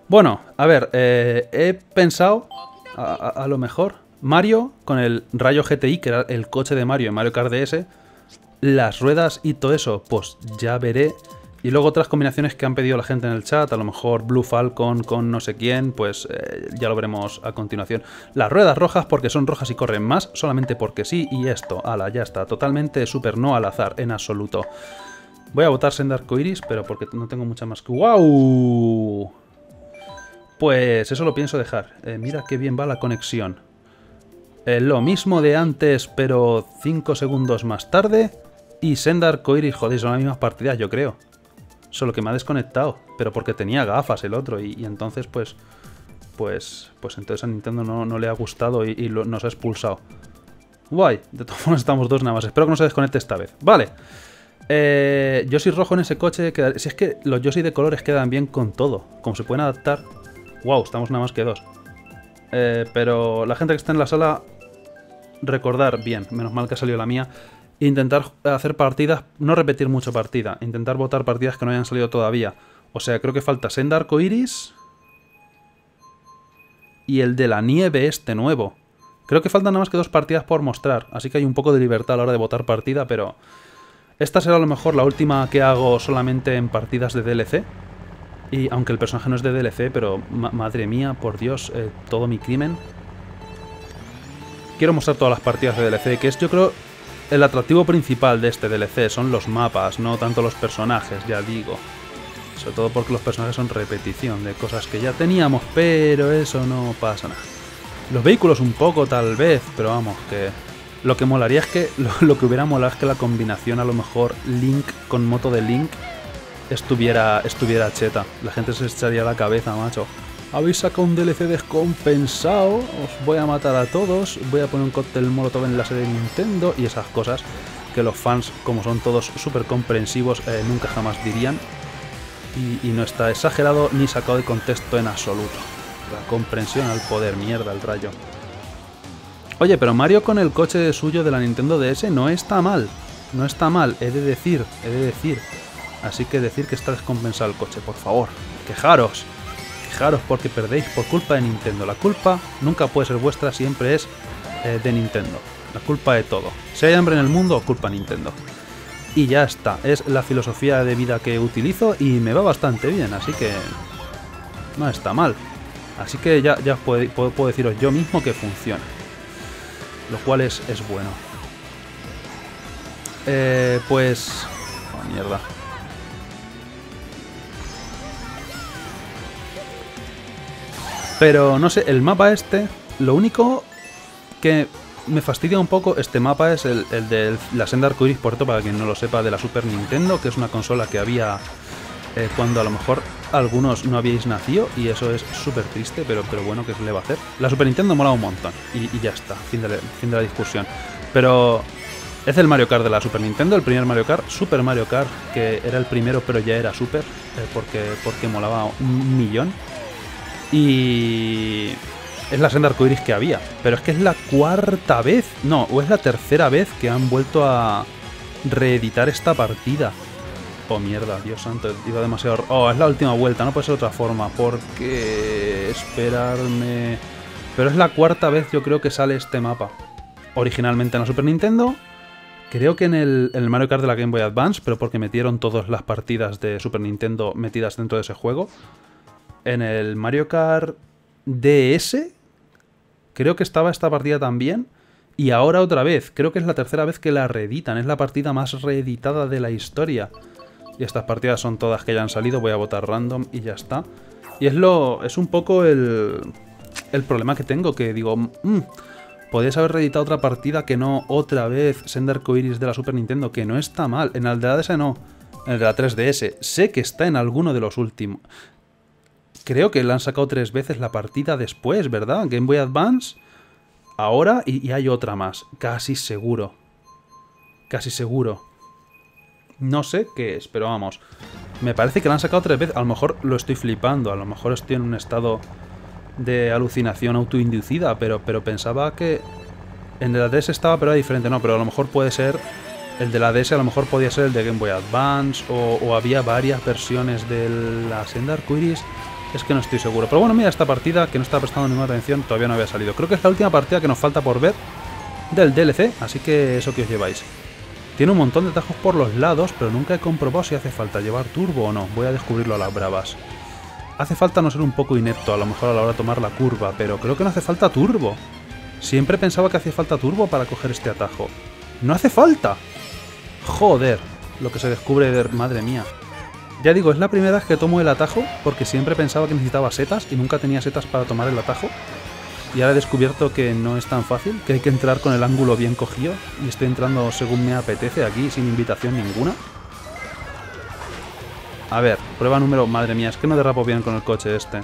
Bueno, a ver, he pensado a lo mejor Mario con el Rayo GTI, que era el coche de Mario en Mario Kart DS, las ruedas y todo eso, pues ya veré. Y luego otras combinaciones que han pedido la gente en el chat, a lo mejor Blue Falcon con no sé quién, pues ya lo veremos a continuación. Las ruedas rojas porque son rojas y corren más, solamente porque sí, y esto, ala, ya está, totalmente súper no al azar, en absoluto. Voy a votar Senda Arcoiris, pero porque no tengo mucha más que... ¡Wow! Pues eso lo pienso dejar. Mira qué bien va la conexión. Lo mismo de antes, pero 5 segundos más tarde. Y Senda Arcoiris, joder, son las mismas partidas, yo creo. Solo que me ha desconectado, pero porque tenía gafas el otro y entonces pues entonces a Nintendo no le ha gustado y nos ha expulsado. Guay, de todas formas estamos dos nada más. Espero que no se desconecte esta vez. Vale. Yoshi rojo en ese coche. Si es que los Yoshi de colores quedan bien con todo. Como se pueden adaptar. Wow, estamos nada más que dos. Pero la gente que está en la sala, recordar bien, menos mal que ha salido la mía. Intentar hacer partidas, no repetir mucho partida. Intentar votar partidas que no hayan salido todavía. O sea, creo que falta Senda Arcoiris y el de la nieve este nuevo. Creo que faltan nada más que 2 partidas por mostrar. Así que hay un poco de libertad a la hora de votar partida, pero... esta será a lo mejor la última que hago solamente en partidas de DLC. Y aunque el personaje no es de DLC, pero madre mía, por Dios, todo mi crimen. Quiero mostrar todas las partidas de DLC, que es, yo creo, el atractivo principal de este DLC. Son los mapas, no tanto los personajes, ya digo. Sobre todo porque los personajes son repetición de cosas que ya teníamos, pero eso no pasa nada. Los vehículos un poco, tal vez, pero vamos, que... lo que molaría es que... Lo que hubiera molado es que la combinación, a lo mejor, Link con moto de Link estuviera cheta. La gente se echaría la cabeza, macho. Habéis sacado un DLC descompensado, os voy a matar a todos, voy a poner un cóctel molotov en la sede de Nintendo y esas cosas que los fans, como son todos súper comprensivos, nunca jamás dirían. Y no está exagerado ni sacado de contexto en absoluto. La comprensión al poder, mierda, el rayo. Oye, pero Mario con el coche suyo de la Nintendo DS no está mal. No está mal, he de decir. Así que decir que está descompensado el coche, por favor. Quejaros. Quejaros porque perdéis por culpa de Nintendo. La culpa nunca puede ser vuestra, siempre es de Nintendo. La culpa de todo. Si hay hambre en el mundo, culpa Nintendo. Y ya está. Es la filosofía de vida que utilizo y me va bastante bien, así que no está mal. Así que ya puedo deciros yo mismo que funciona. Lo cual es bueno. Pues... oh, mierda. Pero no sé, el mapa este, lo único que me fastidia un poco, este mapa es el de la Senda Arcoiris, por cierto, para quien no lo sepa, de la Super Nintendo, que es una consola que había cuando a lo mejor algunos no habíais nacido, y eso es súper triste, pero bueno, ¿qué se le va a hacer? La Super Nintendo mola un montón, y ya está, fin de la discusión. Pero es el Mario Kart de la Super Nintendo, el primer Mario Kart, Super Mario Kart, que era el primero, pero ya era Super, porque molaba un millón. Y es la Senda Arcoiris que había. Pero es que es la 4ª vez, no, o es la 3ª vez que han vuelto a reeditar esta partida. Oh, mierda, Dios santo, iba demasiado... oh, es la última vuelta, no puede ser de otra forma. ¿Por qué esperarme? Pero es la 4ª vez, yo creo, que sale este mapa. Originalmente en la Super Nintendo. Creo que en el Mario Kart de la Game Boy Advance, pero porque metieron todas las partidas de Super Nintendo metidas dentro de ese juego. En el Mario Kart DS, creo que estaba esta partida también. Y ahora otra vez, creo que es la 3ª vez que la reeditan. Es la partida más reeditada de la historia. Y estas partidas son todas que ya han salido. Voy a votar random y ya está. Y es un poco el problema que tengo, que digo... podrías haber reeditado otra partida que no otra vez Senda Arcoiris de la Super Nintendo, que no está mal. En el de la DS no. En el de la 3DS. Sé que está en alguno de los últimos. Creo que la han sacado 3 veces la partida después, ¿verdad? Game Boy Advance, ahora y hay otra más. Casi seguro. Casi seguro. No sé qué es, pero vamos. Me parece que la han sacado 3 veces. A lo mejor lo estoy flipando. A lo mejor estoy en un estado de alucinación autoinducida. Pero pensaba que en el de la DS estaba, pero era diferente. No, pero a lo mejor puede ser... el de la DS a lo mejor podía ser el de Game Boy Advance. O había varias versiones de la Senda Arcoiris. Es que no estoy seguro. Pero bueno, mira, esta partida que no estaba prestando ninguna atención todavía no había salido. Creo que es la última partida que nos falta por ver del DLC, así que eso que os lleváis. Tiene un montón de atajos por los lados, pero nunca he comprobado si hace falta llevar turbo o no. Voy a descubrirlo a las bravas. Hace falta no ser un poco inepto a lo mejor a la hora de tomar la curva, pero creo que no hace falta turbo. Siempre pensaba que hacía falta turbo para coger este atajo. ¡No hace falta! Joder, lo que se descubre de... Madre mía. Ya digo, es la primera vez que tomo el atajo, porque siempre pensaba que necesitaba setas y nunca tenía setas para tomar el atajo. Y ahora he descubierto que no es tan fácil, que hay que entrar con el ángulo bien cogido. Y estoy entrando según me apetece aquí, sin invitación ninguna. A ver, prueba número... Madre mía, es que no derrapo bien con el coche este.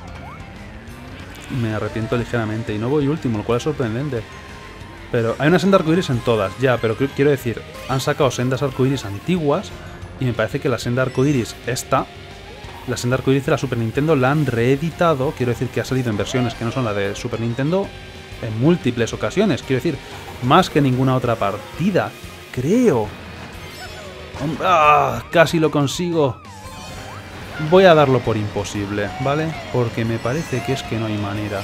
Me arrepiento ligeramente y no voy último, lo cual es sorprendente. Pero hay una senda arcoiris en todas, ya, pero quiero decir, han sacado sendas arcoiris antiguas y me parece que la senda arcoiris esta, la senda arcoiris de la Super Nintendo la han reeditado, quiero decir que ha salido en versiones que no son la de Super Nintendo en múltiples ocasiones, quiero decir, más que ninguna otra partida, creo. ¡Ah! Casi lo consigo. Voy a darlo por imposible, ¿vale? Porque me parece que es que no hay manera.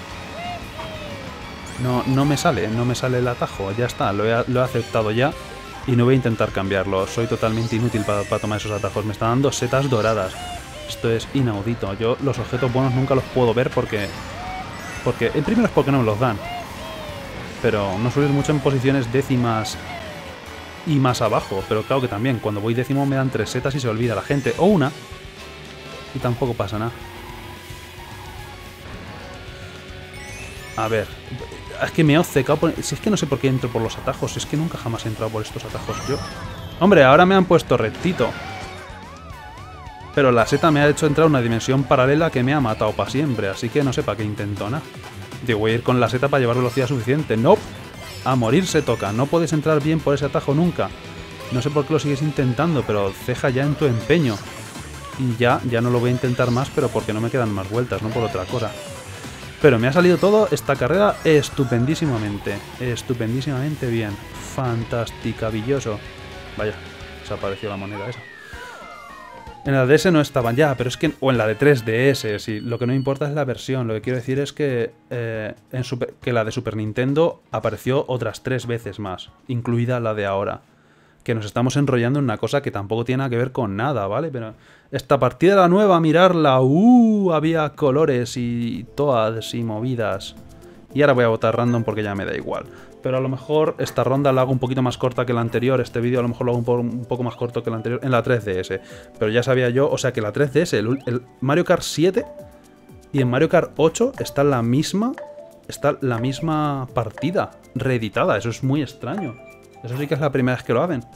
No me sale el atajo, ya está, lo he aceptado ya y no voy a intentar cambiarlo. Soy totalmente inútil para tomar esos atajos, me están dando setas doradas. Esto es inaudito, yo los objetos buenos nunca los puedo ver porque en primero es porque no me los dan. Pero no suelo ir mucho en posiciones décimas y más abajo, pero claro que también, cuando voy décimo me dan 3 setas y se olvida la gente, o una, y tampoco pasa nada. A ver, es que me he obcecado por... Si es que no sé por qué entro por los atajos, es que nunca jamás he entrado por estos atajos yo. Hombre, ahora me han puesto rectito. Pero la seta me ha hecho entrar a una dimensión paralela que me ha matado para siempre, así que no sé para qué intento nada. Digo, voy a ir con la seta para llevar velocidad suficiente. ¡No! A morir se toca, no puedes entrar bien por ese atajo nunca. No sé por qué lo sigues intentando, pero ceja ya en tu empeño. Y ya no lo voy a intentar más, pero porque no me quedan más vueltas, no por otra cosa. Pero me ha salido todo esta carrera estupendísimamente. Estupendísimamente bien. Fantasticavilloso. Vaya, desapareció la moneda esa. En la DS no estaban ya, pero es que... O en la de 3DS, sí. Lo que no importa es la versión. Lo que quiero decir es que, que la de Super Nintendo apareció otras 3 veces más. Incluida la de ahora. Que nos estamos enrollando en una cosa que tampoco tiene nada que ver con nada, ¿vale? Pero esta partida era nueva, mirarla. Había colores y toads y movidas. Y ahora voy a votar random porque ya me da igual. Pero a lo mejor esta ronda la hago un poquito más corta que la anterior. Este vídeo a lo mejor lo hago un poco más corto que el anterior en la 3DS. Pero ya sabía yo, o sea que la 3DS, el Mario Kart 7 y en Mario Kart 8 está la misma partida reeditada. Eso es muy extraño. Eso sí que es la primera vez que lo hacen.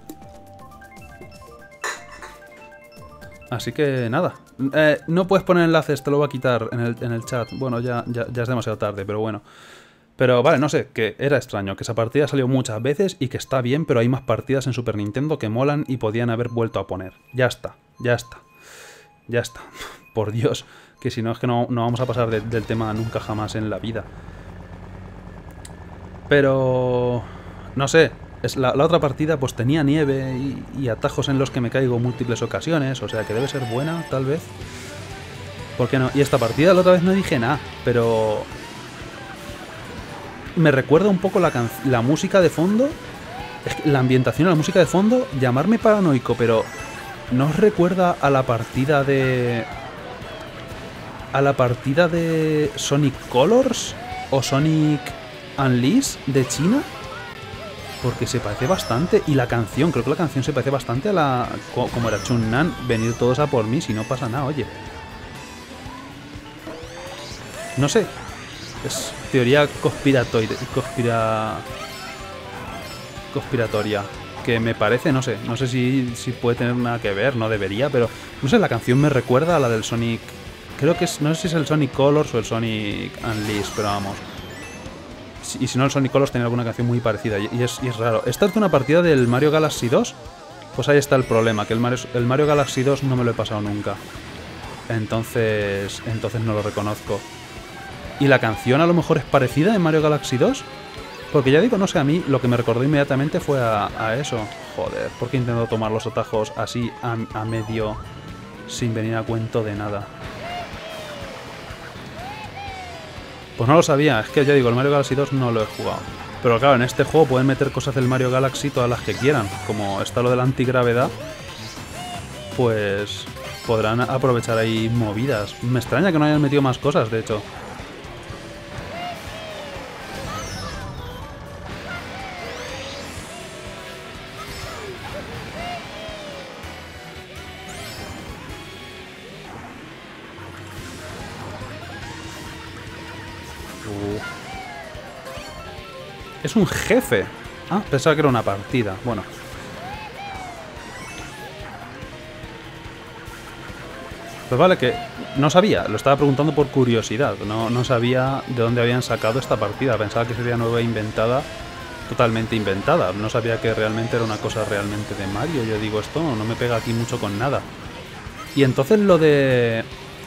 Así que nada. No puedes poner enlaces, te lo voy a quitar en el chat. Bueno, ya es demasiado tarde, pero bueno. Pero vale, no sé, que era extraño, que esa partida salió muchas veces y que está bien, pero hay más partidas en Super Nintendo que molan y podían haber vuelto a poner. Ya está, ya está. Ya está. Por Dios, que si no es que no vamos a pasar del tema nunca jamás en la vida. Pero... no sé. La otra partida pues tenía nieve y atajos en los que me caigo múltiples ocasiones, o sea que debe ser buena, tal vez. ¿Por qué no? Y esta partida la otra vez no dije nada, pero... me recuerda un poco la música de fondo, la ambientación, la música de fondo, llamarme paranoico, pero ¿no os recuerda a la partida de... Sonic Colors o Sonic Unleashed de China? Porque se parece bastante. Y la canción, creo que la canción se parece bastante a la... como era Chun Nan, venid todos a por mí si no pasa nada, oye. No sé. Es teoría conspiratoria. Que me parece, no sé. No sé si puede tener nada que ver, no debería, pero... no sé, la canción me recuerda a la del Sonic... creo que es... no sé si es el Sonic Colors o el Sonic Unleashed, pero vamos... y si no, el Sonic Colors tenía alguna canción muy parecida y es raro. ¿Esta es una partida del Mario Galaxy 2? Pues ahí está el problema, que el Mario Galaxy 2 no me lo he pasado nunca. Entonces no lo reconozco. ¿Y la canción a lo mejor es parecida en Mario Galaxy 2? Porque ya digo, no sé, a mí lo que me recordó inmediatamente fue a eso. Joder, ¿por qué intento tomar los atajos así a medio sin venir a cuento de nada? Pues no lo sabía, es que ya digo, el Mario Galaxy 2 no lo he jugado. Pero claro, en este juego pueden meter cosas del Mario Galaxy todas las que quieran. Como está lo de la antigravedad, pues podrán aprovechar ahí movidas. Me extraña que no hayan metido más cosas, de hecho. Es un jefe. Ah, pensaba que era una partida. Bueno. Pues vale, que no sabía. Lo estaba preguntando por curiosidad. No sabía de dónde habían sacado esta partida. Pensaba que sería nueva inventada. Totalmente inventada. No sabía que realmente era una cosa realmente de Mario. Yo digo, esto no me pega aquí mucho con nada. Y entonces lo de...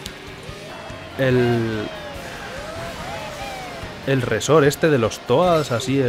El resort este de los Toads, así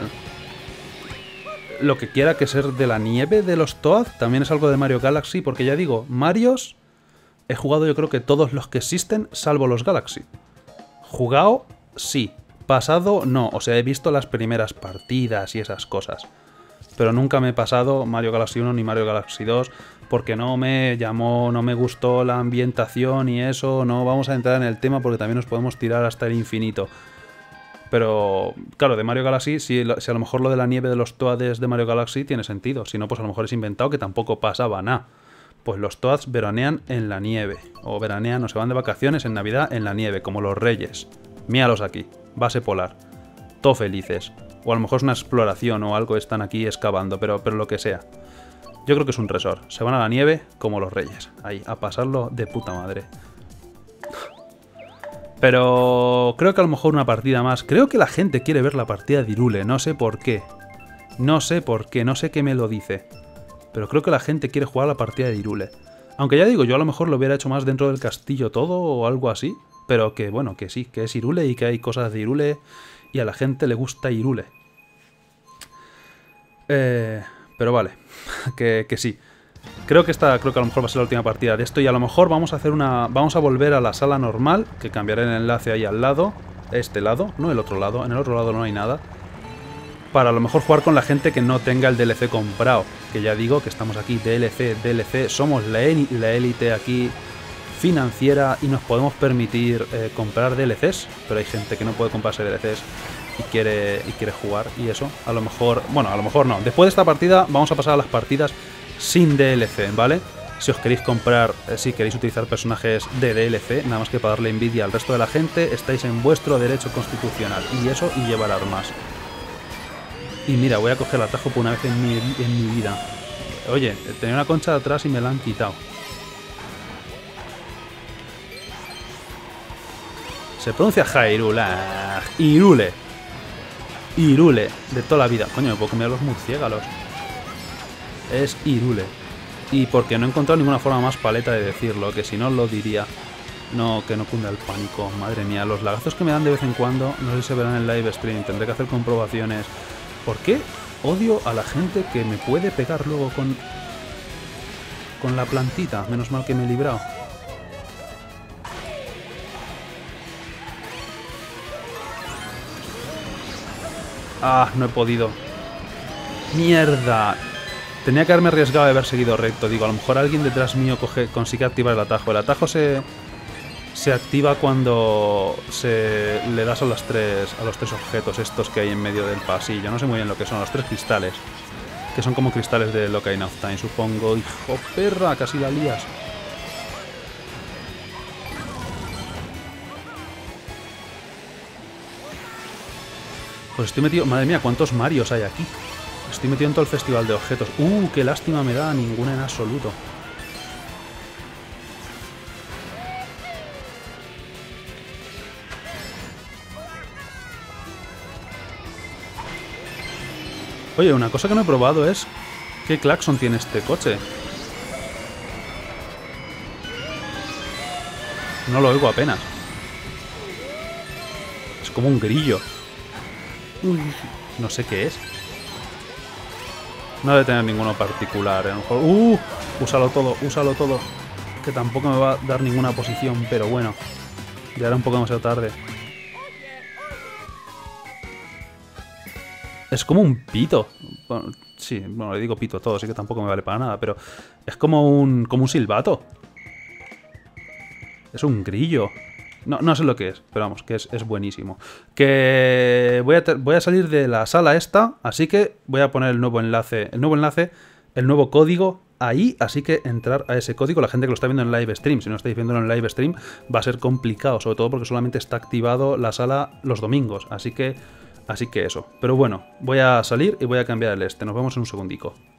lo que quiera que ser de la nieve de los Toad, también es algo de Mario Galaxy, porque ya digo, Marios he jugado yo creo que todos los que existen, salvo los Galaxy. Jugado, sí. Pasado, no. O sea, he visto las primeras partidas y esas cosas. Pero nunca me he pasado Mario Galaxy 1 ni Mario Galaxy 2, porque no me llamó, no me gustó la ambientación y eso. No vamos a entrar en el tema porque también nos podemos tirar hasta el infinito. Pero, claro, de Mario Galaxy, si a lo mejor lo de la nieve de los Toads de Mario Galaxy tiene sentido. Si no, pues a lo mejor es inventado que tampoco pasaba nada. Pues los Toads veranean en la nieve. O veranean o se van de vacaciones en Navidad en la nieve, como los reyes. Míralos aquí, base polar. Todo felices. O a lo mejor es una exploración o algo, están aquí excavando, pero lo que sea. Yo creo que es un resort. Se van a la nieve como los reyes. Ahí, a pasarlo de puta madre. Pero creo que a lo mejor una partida más. Creo que la gente quiere ver la partida de Hyrule. No sé por qué. No sé por qué. No sé qué me lo dice. Pero creo que la gente quiere jugar la partida de Hyrule. Aunque ya digo, yo a lo mejor lo hubiera hecho más dentro del castillo todo o algo así. Pero que bueno, que sí, que es Hyrule y que hay cosas de Hyrule. Y a la gente le gusta Hyrule. Pero vale. que sí. Creo que a lo mejor va a ser la última partida de esto y a lo mejor vamos a volver a la sala normal, que cambiaré el enlace ahí al lado, este lado, no el otro lado, en el otro lado no hay nada, para a lo mejor jugar con la gente que no tenga el DLC comprado, que ya digo que estamos aquí, DLC, somos la élite aquí financiera y nos podemos permitir comprar DLCs, pero hay gente que no puede comprarse DLCs y quiere jugar y eso, a lo mejor, bueno, a lo mejor no, después de esta partida vamos a pasar a las partidas sin DLC, ¿vale? Si os queréis comprar, si queréis utilizar personajes de DLC, nada más que para darle envidia al resto de la gente, estáis en vuestro derecho constitucional. Y eso, y llevar armas. Y mira, voy a coger el atajo por una vez en mi vida. Oye, tenía una concha de atrás y me la han quitado. Se pronuncia Hyrule. Hyrule, de toda la vida. Coño, me puedo comer los murciélagos. Es Hyrule. Y porque no he encontrado ninguna forma más paleta de decirlo, que si no lo diría. No, que no cunda el pánico. Madre mía, los lagazos que me dan de vez en cuando, no sé si se verán en el live stream, tendré que hacer comprobaciones. ¿Por qué odio a la gente que me puede pegar luego con la plantita? Menos mal que me he librado. Ah, no he podido. ¡Mierda! Tenía que haberme arriesgado de haber seguido recto. Digo, a lo mejor alguien detrás mío consigue activar el atajo. El atajo se activa cuando le das a los tres objetos estos que hay en medio del pasillo. No sé muy bien lo que son, los 3 cristales. Que son como cristales de Ocarina of Time, supongo. ¡Hijo perra! Casi la lías. Pues estoy metido... Madre mía, ¿cuántos Marios hay aquí? Estoy metido en todo el festival de objetos. ¡Qué lástima me da! Ninguna en absoluto. Oye, una cosa que no he probado es... ¿Qué claxon tiene este coche? No lo oigo apenas. Es como un grillo. No sé qué es. No debe tener ninguno particular. A lo mejor... úsalo todo. Que tampoco me va a dar ninguna posición, pero bueno. Ya era un poco demasiado tarde. Es como un pito. Bueno, sí, bueno, le digo pito a todo, así que tampoco me vale para nada, pero es como un silbato. Es un grillo. No, no sé lo que es, pero vamos, que es buenísimo. Que voy a salir de la sala esta, así que voy a poner el nuevo enlace, el nuevo código ahí, así que entrar a ese código, la gente que lo está viendo en live stream, si no estáis viendo en live stream, va a ser complicado, sobre todo porque solamente está activado la sala los domingos, así que eso. Pero bueno, voy a salir y voy a cambiar el este, nos vemos en un segundico.